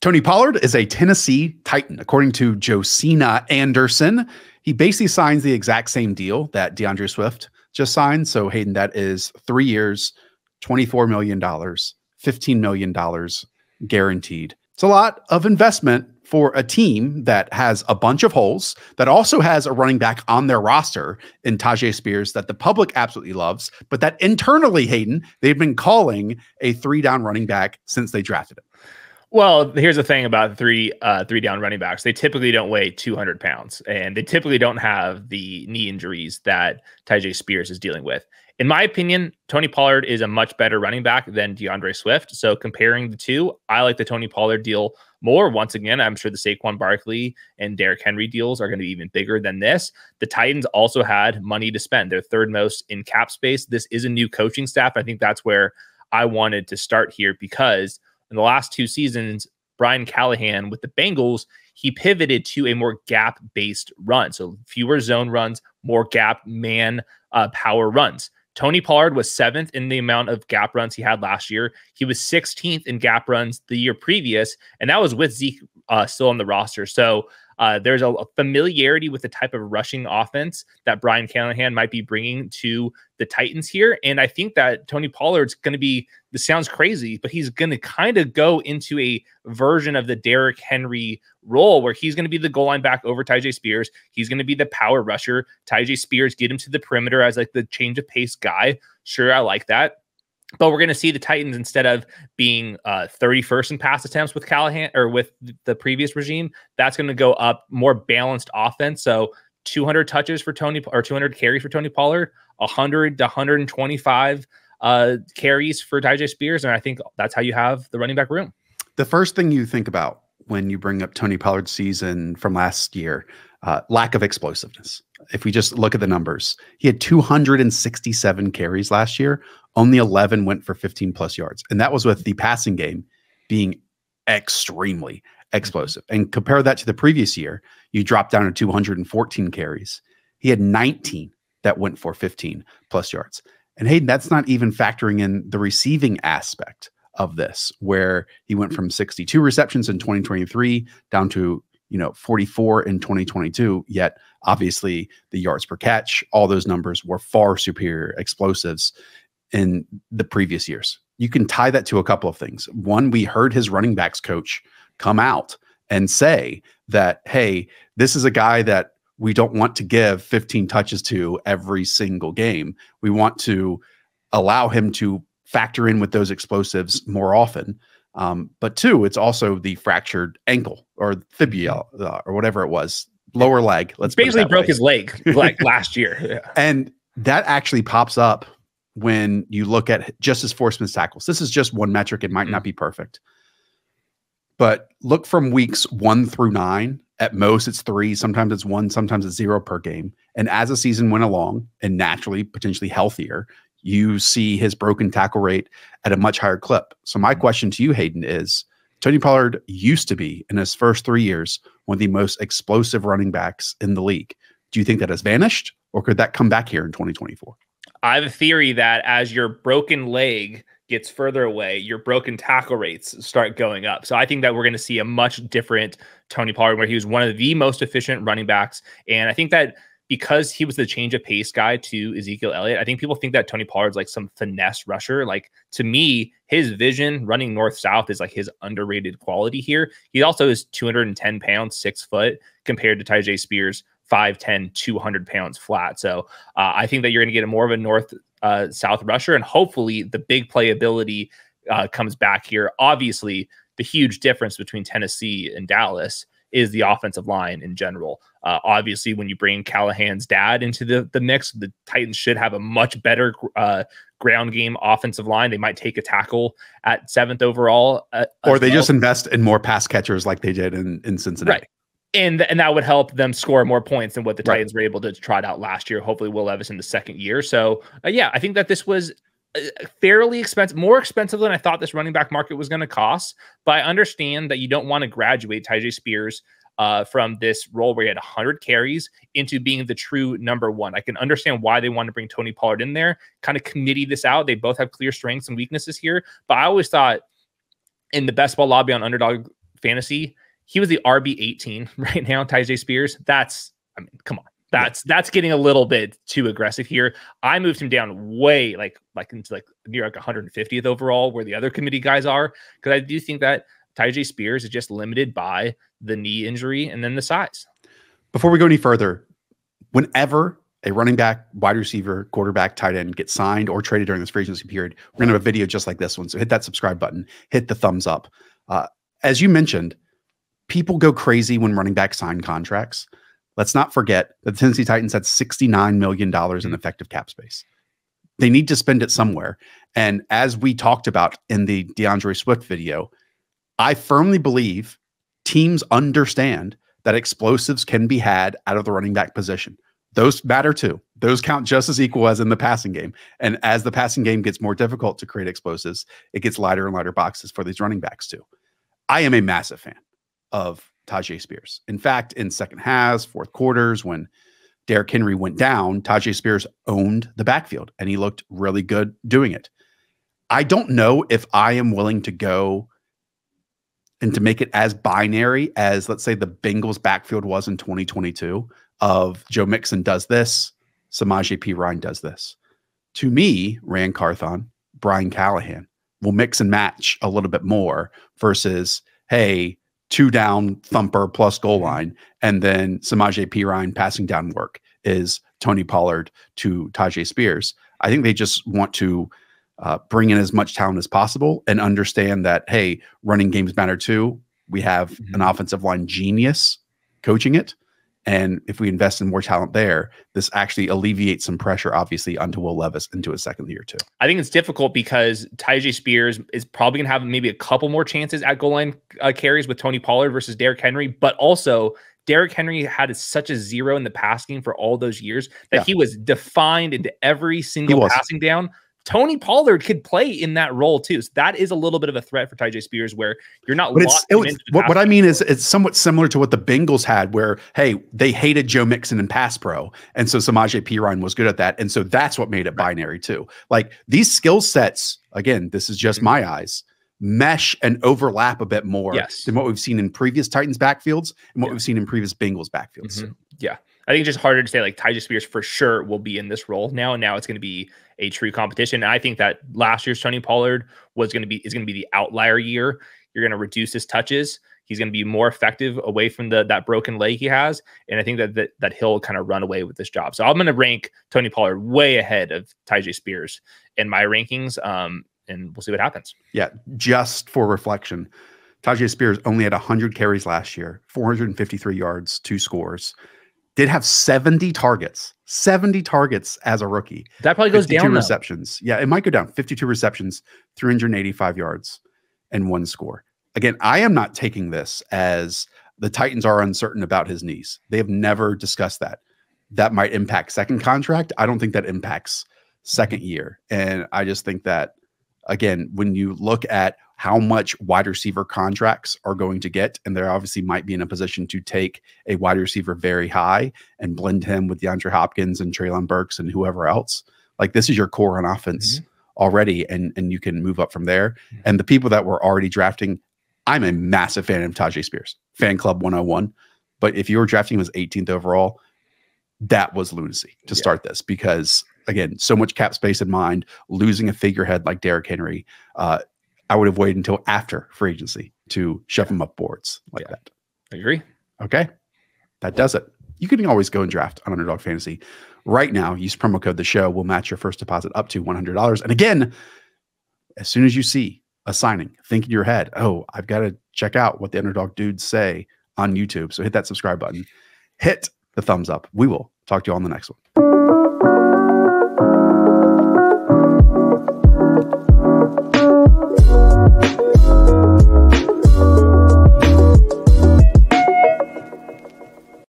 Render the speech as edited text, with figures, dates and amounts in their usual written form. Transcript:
Tony Pollard is a Tennessee Titan. According to Josina Anderson, he basically signs the exact same deal that DeAndre Swift just signed. So Hayden, that is 3 years, $24 million, $15 million guaranteed. It's a lot of investment for a team that has a bunch of holes, that also has a running back on their roster in Tyjae Spears that the public absolutely loves, but that internally, Hayden, they've been calling a 3-down running back since they drafted him. Well, here's the thing about three down running backs. They typically don't weigh 200 pounds, and they typically don't have the knee injuries that Tyjae Spears is dealing with. In my opinion, Tony Pollard is a much better running back than DeAndre Swift. So comparing the two, I like the Tony Pollard deal more. Once again, I'm sure the Saquon Barkley and Derrick Henry deals are going to be even bigger than this. The Titans also had money to spend. They're third most in cap space. This is a new coaching staff. I think that's where I wanted to start here, because in the last 2 seasons, Brian Callahan with the Bengals, he pivoted to a more gap-based run. So fewer zone runs, more gap man power runs. Tony Pollard was 7th in the amount of gap runs he had last year. He was 16th in gap runs the year previous, and that was with Zeke still on the roster. So there's a familiarity with the type of rushing offense that Brian Callahan might be bringing to the Titans here. And I think that Tony Pollard's going to be, this sounds crazy, but he's going to kind of go into a version of the Derrick Henry role where he's going to be the goal line back over Tyjae Spears. He's going to be the power rusher. Tyjae Spears, get him to the perimeter as like the change of pace guy. Sure, I like that. But we're going to see the Titans, instead of being 31st in pass attempts with Callahan or with the previous regime, that's going to go up, more balanced offense. So 200 touches for Tony, or 200 carries for Tony Pollard, 100 to 125 carries for Tyjae Spears. And I think that's how you have the running back room. The first thing you think about when you bring up Tony Pollard's season from last year, lack of explosiveness. If we just look at the numbers, he had 267 carries last year. Only 11 went for 15 plus yards. And that was with the passing game being extremely explosive. And compare that to the previous year, you drop down to 214 carries. He had 19 that went for 15 plus yards. And Hayden, that's not even factoring in the receiving aspect of this, where he went from 62 receptions in 2023 down to 44 in 2022, yet obviously the yards per catch, all those numbers were far superior explosives in the previous years. You can tie that to a couple of things. One, we heard his running backs coach come out and say that, hey, this is a guy that we don't want to give 15 touches to every single game. We want to allow him to factor in with those explosives more often. But two, it's also the fractured ankle or fibula or whatever it was, lower leg. Let's basically broke his leg like last year. Yeah. And that actually pops up when you look at just his forced missed tackles. This is just one metric. It might not be perfect, but look from weeks 1 through 9. At most, it's 3. Sometimes it's 1. Sometimes it's 0 per game. And as the season went along, and naturally, potentially healthier, you see his broken tackle rate at a much higher clip. So my question to you, Hayden, is Tony Pollard used to be, in his first 3 years, one of the most explosive running backs in the league. Do you think that has vanished, or could that come back here in 2024? I have a theory that as your broken leg gets further away, your broken tackle rates start going up. So I think that we're going to see a much different Tony Pollard, where he was one of the most efficient running backs. And I think that because he was the change of pace guy to Ezekiel Elliott, I think people think that Tony Pollard's like some finesse rusher. Like, to me, his vision running north-south is like his underrated quality here. He also is 210 pounds, 6 foot, compared to Tyjae Spears, 5'10", 200 pounds flat. So I think that you're going to get a more of a north-south rusher, and hopefully the big playability comes back here. Obviously, the huge difference between Tennessee and Dallas is the offensive line in general. Obviously, when you bring Callahan's dad into the mix, the Titans should have a much better ground game offensive line. They might take a tackle at 7th overall. Or they just invest in more pass catchers like they did in Cincinnati. Right. And that would help them score more points than what the Titans were able to trot out last year. Hopefully Will Levis in the second year. So yeah, I think that this was fairly expensive, more expensive than I thought this running back market was going to cost. But I understand that you don't want to graduate Tyjae Spears from this role where he had 100 carries into being the true number one. I can understand why they want to bring Tony Pollard in there, kind of committee this out. They both have clear strengths and weaknesses here. But I always thought in the best ball lobby on Underdog fantasy. He was the RB 18 right now, Tyjae Spears. I mean, come on. That's getting a little bit too aggressive here. I moved him down way like into near 150th overall, where the other committee guys are, because I do think that Tyjae Spears is just limited by the knee injury and then the size. Before we go any further, whenever a running back, wide receiver, quarterback, tight end gets signed or traded during this free agency period, we're going to have a video just like this one. So hit that subscribe button, hit the thumbs up. As you mentioned, people go crazy when running back sign contracts. Let's not forget that the Tennessee Titans had $69 million in effective cap space. They need to spend it somewhere. And as we talked about in the DeAndre Swift video, I firmly believe teams understand that explosives can be had out of the running back position. Those matter too. Those count just as equal as in the passing game. And as the passing game gets more difficult to create explosives, it gets lighter and lighter boxes for these running backs too. I am a massive fan of Tyjae Spears. In fact, in second halves, fourth quarters, when Derrick Henry went down, Tyjae Spears owned the backfield and he looked really good doing it. I don't know if I am willing to go and to make it as binary as, let's say, the Bengals backfield was in 2022 of Joe Mixon does this, Samaje Perine does this. To me, Rand Carthon, Brian Callahan will mix and match a little bit more versus, hey, 2 down thumper plus goal line, and then Samaje Perine passing down work is Tony Pollard to Tyjae Spears. I think they just want to bring in as much talent as possible and understand that, hey, running games matter too. We have an offensive line genius coaching it. And if we invest in more talent there, this actually alleviates some pressure, obviously, onto Will Levis into his second year too. I think it's difficult because Tyjae Spears is probably going to have maybe a couple more chances at goal line carries with Tony Pollard versus Derrick Henry, but also Derrick Henry had such a zero in the passing for all those years that he was defined into every single passing down. Tony Pollard could play in that role too. So that is a little bit of a threat for Tyjae Spears, where you're not locked into what I mean is it's somewhat similar to what the Bengals had, where, hey, they hated Joe Mixon in pass pro. And so Samaje Perine was good at that. And so that's what made it binary too. Like these skill sets, again, this is just my eyes, mesh and overlap a bit more than what we've seen in previous Titans backfields and what we've seen in previous Bengals backfields. Yeah. I think it's just harder to say like Tyjae Spears for sure will be in this role now. And now it's going to be a true competition. And I think that last year's Tony Pollard is going to be the outlier year. You're going to reduce his touches. He's going to be more effective away from that broken leg he has. And I think that he'll kind of run away with this job. So I'm going to rank Tony Pollard way ahead of Tyjae Spears in my rankings. And we'll see what happens. Yeah. Just for reflection, Tyjae Spears only had 100 carries last year, 453 yards, 2 scores. Did have 70 targets as a rookie. That probably goes down. 52 receptions. Yeah, it might go down. 52 receptions, 385 yards, and 1 score. Again, I am not taking this as the Titans are uncertain about his knees. They have never discussed that. That might impact second contract. I don't think that impacts second year. And I just think that, again, when you look at how much wide receiver contracts are going to get, and they obviously might be in a position to take a wide receiver very high and blend him with DeAndre Hopkins and Treylon Burks and whoever else. Like this is your core on offense already, and you can move up from there. And the people that were already drafting, I'm a massive fan of Tyjae Spears, fan club 101. But if you were drafting him as 18th overall, that was lunacy to start this, because again, so much cap space in mind, losing a figurehead like Derrick Henry. I would have waited until after free agency to shove him up boards like that. I agree. Okay. That does it. You can always go and draft on Underdog Fantasy. Right now, use promo code The Show. We'll match your first deposit up to $100. And again, as soon as you see a signing, think in your head, oh, I've got to check out what the Underdog dudes say on YouTube. So hit that subscribe button. Hit the thumbs up. We will talk to you on the next one.